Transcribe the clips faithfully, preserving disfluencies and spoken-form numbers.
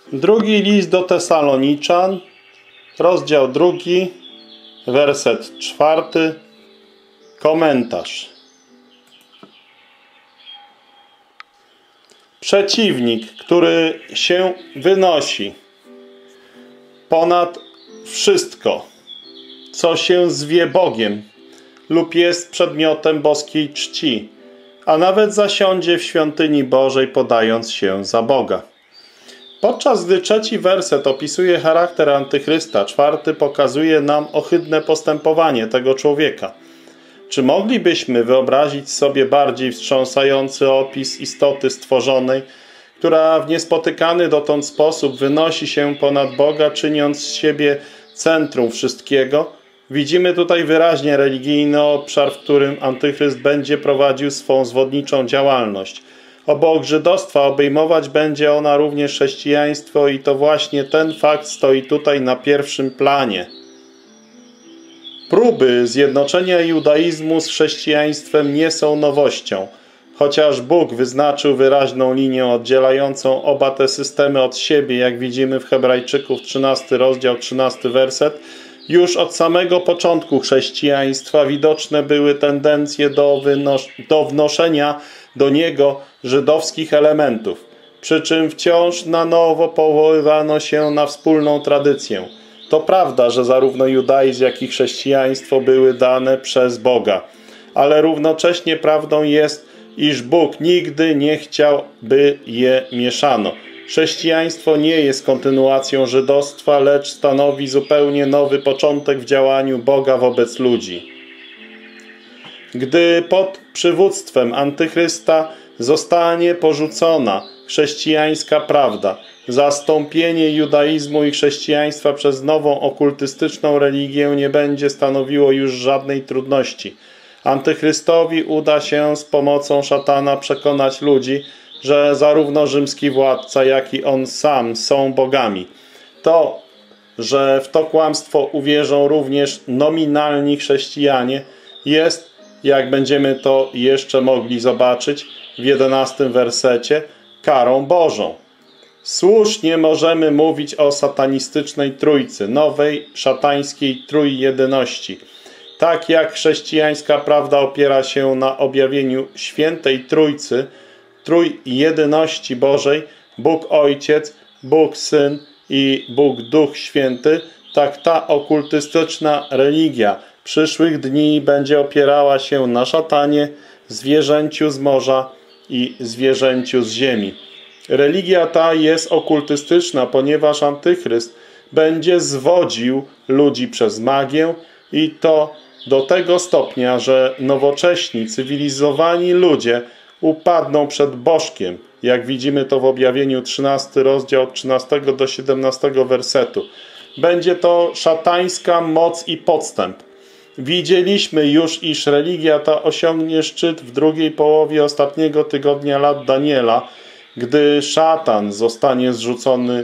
Drugi list do Tesaloniczan, rozdział drugi, werset czwarty, komentarz. Przeciwnik, który się wynosi ponad wszystko, co się zwie Bogiem lub jest przedmiotem boskiej czci, a nawet zasiądzie w świątyni Bożej, podając się za Boga. Podczas gdy trzeci werset opisuje charakter antychrysta, czwarty pokazuje nam ohydne postępowanie tego człowieka. Czy moglibyśmy wyobrazić sobie bardziej wstrząsający opis istoty stworzonej, która w niespotykany dotąd sposób wynosi się ponad Boga, czyniąc z siebie centrum wszystkiego? Widzimy tutaj wyraźnie religijny obszar, w którym antychryst będzie prowadził swą zwodniczą działalność. Obok żydostwa obejmować będzie ona również chrześcijaństwo i to właśnie ten fakt stoi tutaj na pierwszym planie. Próby zjednoczenia judaizmu z chrześcijaństwem nie są nowością. Chociaż Bóg wyznaczył wyraźną linię oddzielającą oba te systemy od siebie, jak widzimy w Hebrajczyków trzynasty rozdział, trzynasty werset, już od samego początku chrześcijaństwa widoczne były tendencje do, do wnoszenia do niego żydowskich elementów, przy czym wciąż na nowo powoływano się na wspólną tradycję. To prawda, że zarówno judaizm, jak i chrześcijaństwo były dane przez Boga, ale równocześnie prawdą jest, iż Bóg nigdy nie chciał, by je mieszano. Chrześcijaństwo nie jest kontynuacją żydostwa, lecz stanowi zupełnie nowy początek w działaniu Boga wobec ludzi. Gdy pod przywództwem antychrysta zostanie porzucona chrześcijańska prawda, zastąpienie judaizmu i chrześcijaństwa przez nową okultystyczną religię nie będzie stanowiło już żadnej trudności. Antychrystowi uda się z pomocą szatana przekonać ludzi, że zarówno rzymski władca, jak i on sam są bogami. To, że w to kłamstwo uwierzą również nominalni chrześcijanie, jest, jak będziemy to jeszcze mogli zobaczyć w jedenastym wersecie, karą Bożą. Słusznie możemy mówić o satanistycznej trójcy, nowej szatańskiej trójjedyności. Tak jak chrześcijańska prawda opiera się na objawieniu świętej trójcy, trójjedyności Bożej, Bóg Ojciec, Bóg Syn i Bóg Duch Święty, tak ta okultystyczna religia przyszłych dni będzie opierała się na szatanie, zwierzęciu z morza i zwierzęciu z ziemi. Religia ta jest okultystyczna, ponieważ antychryst będzie zwodził ludzi przez magię i to do tego stopnia, że nowocześni, cywilizowani ludzie upadną przed bożkiem, jak widzimy to w objawieniu trzynasty rozdział od trzynastego do siedemnastego wersetu. Będzie to szatańska moc i podstęp. Widzieliśmy już, iż religia ta osiągnie szczyt w drugiej połowie ostatniego tygodnia lat Daniela, gdy szatan zostanie zrzucony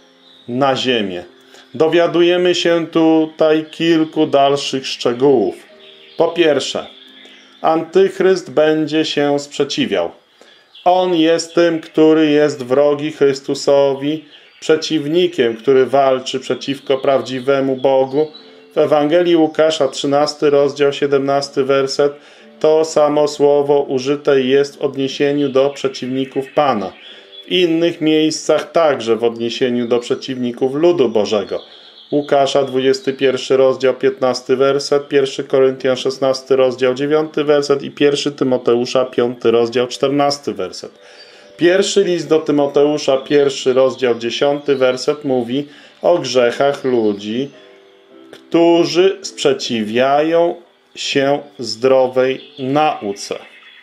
na ziemię. Dowiadujemy się tutaj kilku dalszych szczegółów. Po pierwsze, antychryst będzie się sprzeciwiał. On jest tym, który jest wrogi Chrystusowi, przeciwnikiem, który walczy przeciwko prawdziwemu Bogu. W Ewangelii Łukasza, trzynasty rozdział, siedemnasty werset, to samo słowo użyte jest w odniesieniu do przeciwników Pana. W innych miejscach także w odniesieniu do przeciwników ludu Bożego. Łukasza, dwudziesty pierwszy rozdział, piętnasty werset, pierwszy Koryntian, szesnasty rozdział, dziewiąty werset i pierwszy Tymoteusza, piąty rozdział, czternasty werset. Pierwszy list do Tymoteusza, pierwszy rozdział, dziesiąty werset mówi o grzechach ludzi, którzy sprzeciwiają się zdrowej nauce.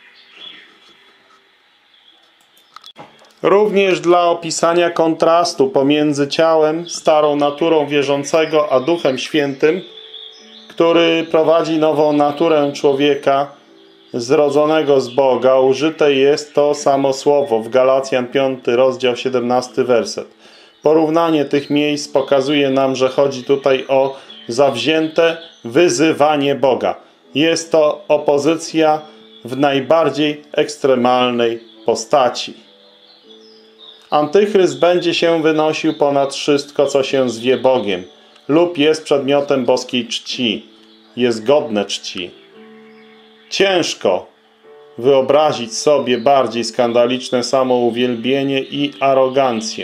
Również dla opisania kontrastu pomiędzy ciałem, starą naturą wierzącego, a Duchem Świętym, który prowadzi nową naturę człowieka zrodzonego z Boga, użyte jest to samo słowo w Galacjan, piąty rozdział, siedemnasty werset. Porównanie tych miejsc pokazuje nam, że chodzi tutaj o zawzięte wyzywanie Boga. Jest to opozycja w najbardziej ekstremalnej postaci. Antychryst będzie się wynosił ponad wszystko, co się zwie Bogiem lub jest przedmiotem boskiej czci, jest godne czci. Ciężko wyobrazić sobie bardziej skandaliczne samouwielbienie i arogancję.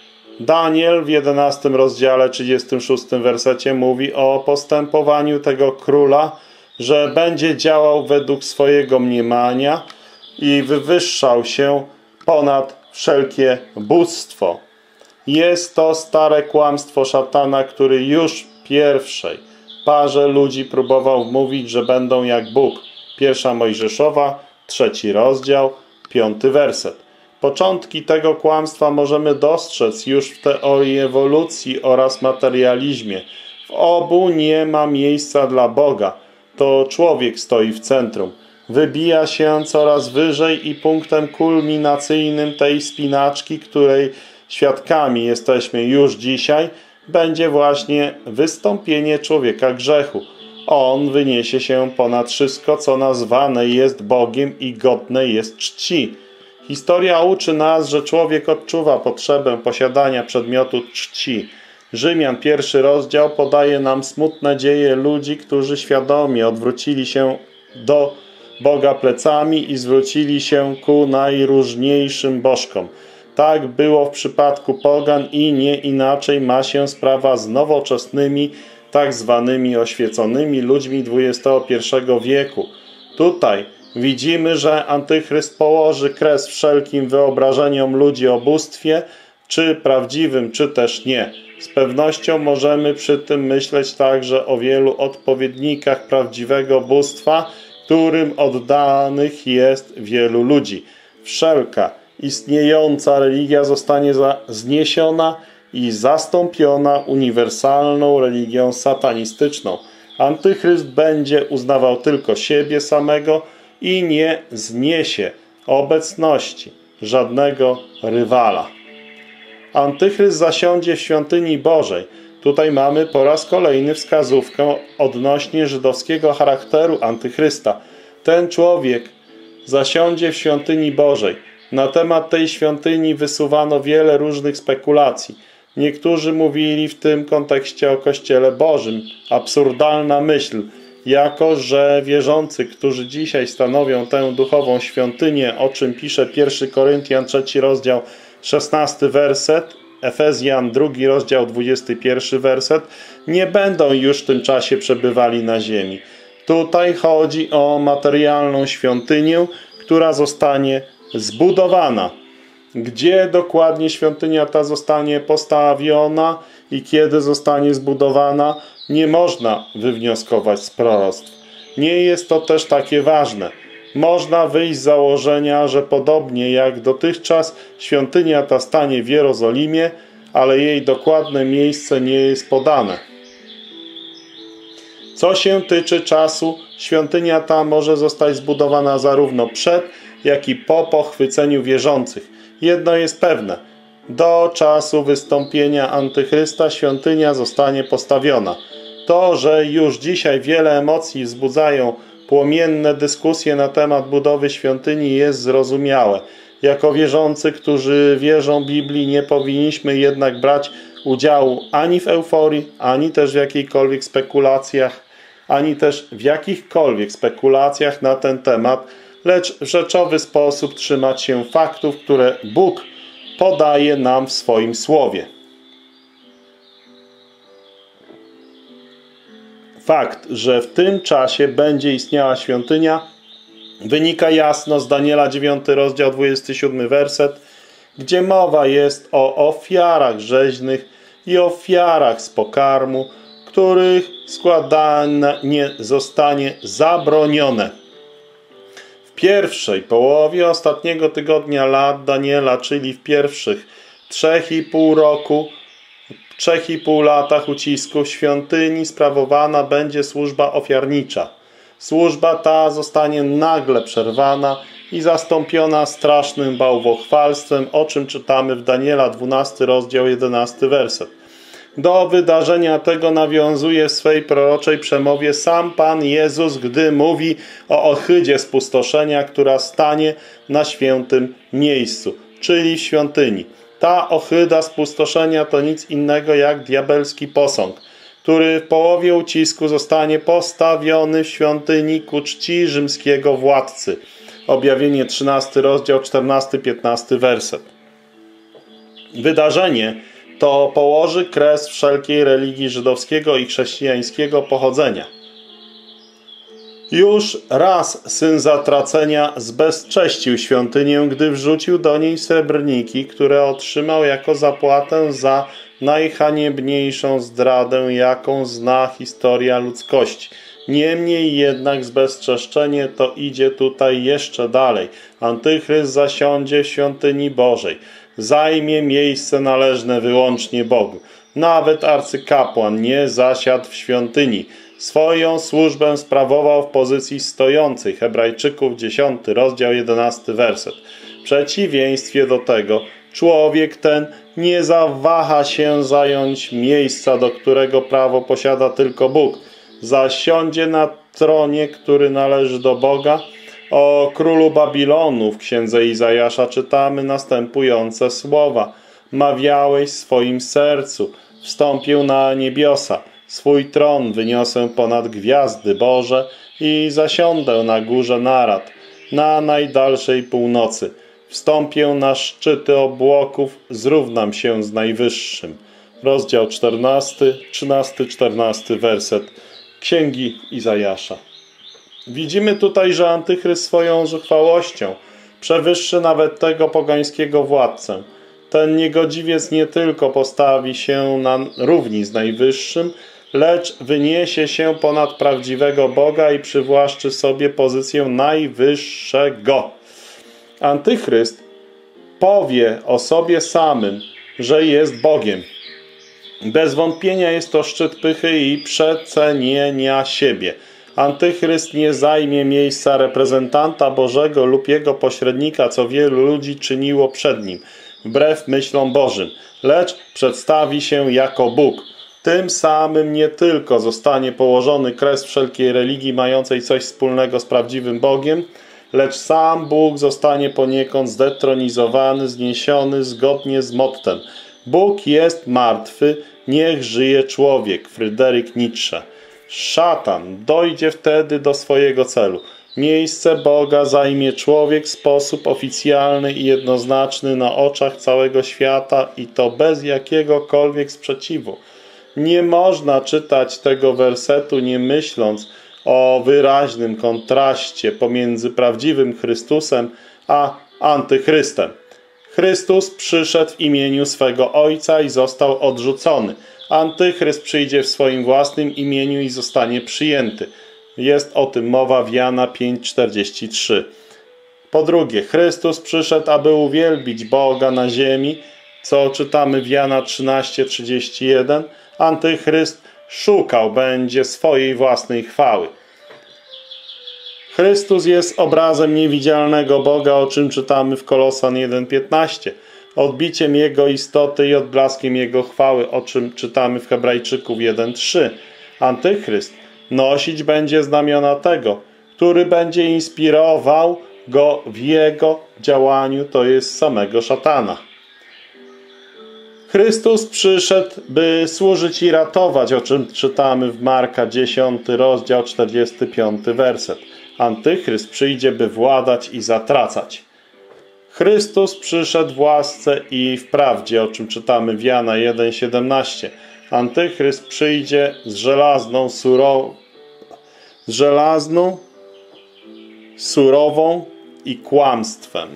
Daniel w jedenastym rozdziale, trzydziestym szóstym wersecie mówi o postępowaniu tego króla, że będzie działał według swojego mniemania i wywyższał się ponad wszelkie bóstwo. Jest to stare kłamstwo szatana, który już w pierwszej parze ludzi próbował wmówić, że będą jak Bóg. Pierwsza Mojżeszowa, trzeci rozdział, piąty werset. Początki tego kłamstwa możemy dostrzec już w teorii ewolucji oraz materializmie. W obu nie ma miejsca dla Boga. To człowiek stoi w centrum. Wybija się coraz wyżej i punktem kulminacyjnym tej spinaczki, której świadkami jesteśmy już dzisiaj, będzie właśnie wystąpienie człowieka grzechu. On wyniesie się ponad wszystko, co nazwane jest Bogiem i godne jest czci. Historia uczy nas, że człowiek odczuwa potrzebę posiadania przedmiotu czci. Rzymian, pierwszy rozdział, podaje nam smutne dzieje ludzi, którzy świadomie odwrócili się do Boga plecami i zwrócili się ku najróżniejszym bożkom. Tak było w przypadku pogan i nie inaczej ma się sprawa z nowoczesnymi, tak zwanymi oświeconymi ludźmi dwudziestego pierwszego wieku. Tutaj widzimy, że Antychryst położy kres wszelkim wyobrażeniom ludzi o bóstwie, czy prawdziwym, czy też nie. Z pewnością możemy przy tym myśleć także o wielu odpowiednikach prawdziwego bóstwa, którym oddanych jest wielu ludzi. Wszelka istniejąca religia zostanie zniesiona i zastąpiona uniwersalną religią satanistyczną. Antychryst będzie uznawał tylko siebie samego i nie zniesie obecności żadnego rywala. Antychryst zasiądzie w świątyni Bożej. Tutaj mamy po raz kolejny wskazówkę odnośnie żydowskiego charakteru Antychrysta. Ten człowiek zasiądzie w świątyni Bożej. Na temat tej świątyni wysuwano wiele różnych spekulacji. Niektórzy mówili w tym kontekście o Kościele Bożym. Absurdalna myśl, jako że wierzący, którzy dzisiaj stanowią tę duchową świątynię, o czym pisze pierwszy Koryntian, trzeci rozdział, szesnasty werset, Efezjan, drugi rozdział, dwudziesty pierwszy werset, nie będą już w tym czasie przebywali na ziemi. Tutaj chodzi o materialną świątynię, która zostanie zbudowana. Gdzie dokładnie świątynia ta zostanie postawiona i kiedy zostanie zbudowana, nie można wywnioskować z proroctw. Nie jest to też takie ważne. Można wyjść z założenia, że podobnie jak dotychczas świątynia ta stanie w Jerozolimie, ale jej dokładne miejsce nie jest podane. Co się tyczy czasu, świątynia ta może zostać zbudowana zarówno przed, jak i po pochwyceniu wierzących. Jedno jest pewne. Do czasu wystąpienia Antychrysta świątynia zostanie postawiona. To, że już dzisiaj wiele emocji wzbudzają płomienne dyskusje na temat budowy świątyni, jest zrozumiałe. Jako wierzący, którzy wierzą Biblii, nie powinniśmy jednak brać udziału ani w euforii, ani też w jakichkolwiek spekulacjach, ani też w jakichkolwiek spekulacjach na ten temat, lecz w rzeczowy sposób trzymać się faktów, które Bóg podaje nam w swoim Słowie. Fakt, że w tym czasie będzie istniała świątynia, wynika jasno z Daniela dziewiąty rozdział, dwudziesty siódmy werset, gdzie mowa jest o ofiarach rzeźnych i ofiarach z pokarmu, których składanie zostanie zabronione. W pierwszej połowie ostatniego tygodnia lat Daniela, czyli w pierwszych trzech i pół roku, trzech i pół latach ucisku w świątyni sprawowana będzie służba ofiarnicza. Służba ta zostanie nagle przerwana i zastąpiona strasznym bałwochwalstwem, o czym czytamy w Daniela dwunasty rozdział, jedenasty werset. Do wydarzenia tego nawiązuje w swej proroczej przemowie sam Pan Jezus, gdy mówi o ohydzie spustoszenia, która stanie na świętym miejscu, czyli w świątyni. Ta ohyda spustoszenia to nic innego jak diabelski posąg, który w połowie ucisku zostanie postawiony w świątyni ku czci rzymskiego władcy. Objawienie trzynasty rozdział, czternasty piętnasty werset. Wydarzenie to położy kres wszelkiej religii żydowskiego i chrześcijańskiego pochodzenia. Już raz syn zatracenia zbezcześcił świątynię, gdy wrzucił do niej srebrniki, które otrzymał jako zapłatę za najhaniebniejszą zdradę, jaką zna historia ludzkości. Niemniej jednak zbezczeszczenie to idzie tutaj jeszcze dalej. Antychryst zasiądzie w świątyni Bożej. Zajmie miejsce należne wyłącznie Bogu. Nawet arcykapłan nie zasiadł w świątyni. Swoją służbę sprawował w pozycji stojącej. Hebrajczyków dziesiąty rozdział, jedenasty werset. W przeciwieństwie do tego człowiek ten nie zawaha się zająć miejsca, do którego prawo posiada tylko Bóg. Zasiądzie na tronie, który należy do Boga. O królu Babilonu w księdze Izajasza czytamy następujące słowa. Mawiałeś w swoim sercu, wstąpił na niebiosa. Swój tron wyniosę ponad gwiazdy Boże i zasiądę na górze narad, na najdalszej północy. Wstąpię na szczyty obłoków, zrównam się z Najwyższym. Rozdział czternasty, trzynasty, czternasty werset Księgi Izajasza. Widzimy tutaj, że Antychryst swoją zuchwałością przewyższy nawet tego pogańskiego władcę. Ten niegodziwiec nie tylko postawi się na równi z Najwyższym, lecz wyniesie się ponad prawdziwego Boga i przywłaszczy sobie pozycję Najwyższego. Antychryst powie o sobie samym, że jest Bogiem. Bez wątpienia jest to szczyt pychy i przecenienia siebie. Antychryst nie zajmie miejsca reprezentanta Bożego lub jego pośrednika, co wielu ludzi czyniło przed nim, wbrew myślom Bożym, lecz przedstawi się jako Bóg. Tym samym nie tylko zostanie położony kres wszelkiej religii mającej coś wspólnego z prawdziwym Bogiem, lecz sam Bóg zostanie poniekąd zdetronizowany, zniesiony zgodnie z mottem. Bóg jest martwy, niech żyje człowiek. Fryderyk Nietzsche. Szatan dojdzie wtedy do swojego celu. Miejsce Boga zajmie człowiek w sposób oficjalny i jednoznaczny na oczach całego świata i to bez jakiegokolwiek sprzeciwu. Nie można czytać tego wersetu nie myśląc o wyraźnym kontraście pomiędzy prawdziwym Chrystusem a Antychrystem. Chrystus przyszedł w imieniu swego Ojca i został odrzucony. Antychryst przyjdzie w swoim własnym imieniu i zostanie przyjęty. Jest o tym mowa w Jana pięć czterdzieści trzy. Po drugie, Chrystus przyszedł, aby uwielbić Boga na ziemi, co czytamy w Jana trzynaście trzydzieści jeden. Antychryst szukał będzie swojej własnej chwały. Chrystus jest obrazem niewidzialnego Boga, o czym czytamy w Kolosan jeden piętnaście. Odbiciem Jego istoty i odblaskiem Jego chwały, o czym czytamy w Hebrajczyków jeden trzy. Antychryst nosić będzie znamiona tego, który będzie inspirował go w jego działaniu, to jest samego szatana. Chrystus przyszedł, by służyć i ratować, o czym czytamy w Marka dziesiąty rozdział, czterdziesty piąty werset. Antychryst przyjdzie, by władać i zatracać. Chrystus przyszedł w łasce i w prawdzie, o czym czytamy w Jana jeden siedemnaście. Antychryst przyjdzie z żelazną, surową, z żelazną, surową i kłamstwem.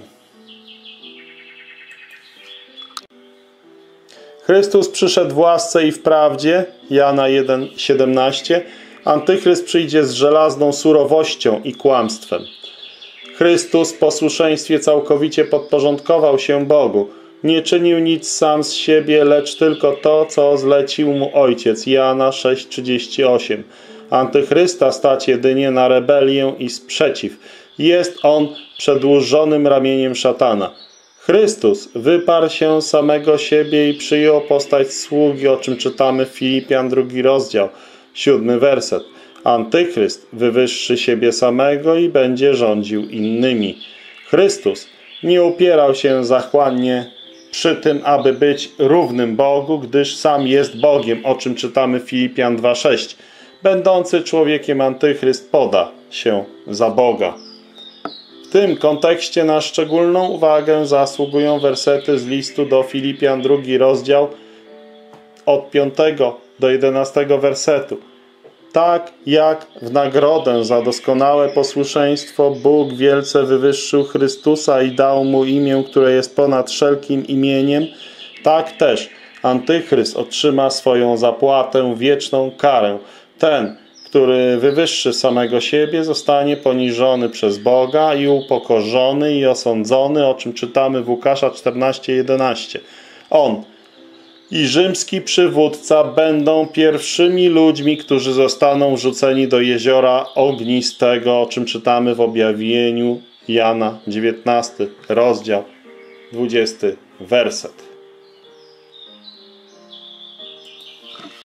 Chrystus przyszedł w łasce i w prawdzie, Jana jeden siedemnaście. Antychryst przyjdzie z żelazną surowością i kłamstwem. Chrystus w posłuszeństwie całkowicie podporządkował się Bogu. Nie czynił nic sam z siebie, lecz tylko to, co zlecił mu Ojciec. Jana sześć trzydzieści osiem. Antychrysta stać jedynie na rebelię i sprzeciw. Jest on przedłużonym ramieniem szatana. Chrystus wyparł się samego siebie i przyjął postać sługi, o czym czytamy w Filipian drugi rozdział, siódmy werset. Antychryst wywyższy siebie samego i będzie rządził innymi. Chrystus nie upierał się zachłannie przy tym, aby być równym Bogu, gdyż sam jest Bogiem, o czym czytamy w Filipian dwa sześć. Będący człowiekiem antychryst poda się za Boga. W tym kontekście na szczególną uwagę zasługują wersety z listu do Filipian, drugi rozdział, od piątego do jedenastego wersetu. Tak jak w nagrodę za doskonałe posłuszeństwo Bóg wielce wywyższył Chrystusa i dał Mu imię, które jest ponad wszelkim imieniem, tak też Antychryst otrzyma swoją zapłatę, wieczną karę. Ten, który wywyższy samego siebie, zostanie poniżony przez Boga i upokorzony i osądzony, o czym czytamy w Łukasza czternaście jedenaście. On i rzymski przywódca będą pierwszymi ludźmi, którzy zostaną wrzuceni do jeziora ognistego, o czym czytamy w objawieniu Jana dziewiętnasty rozdział, dwudziesty werset.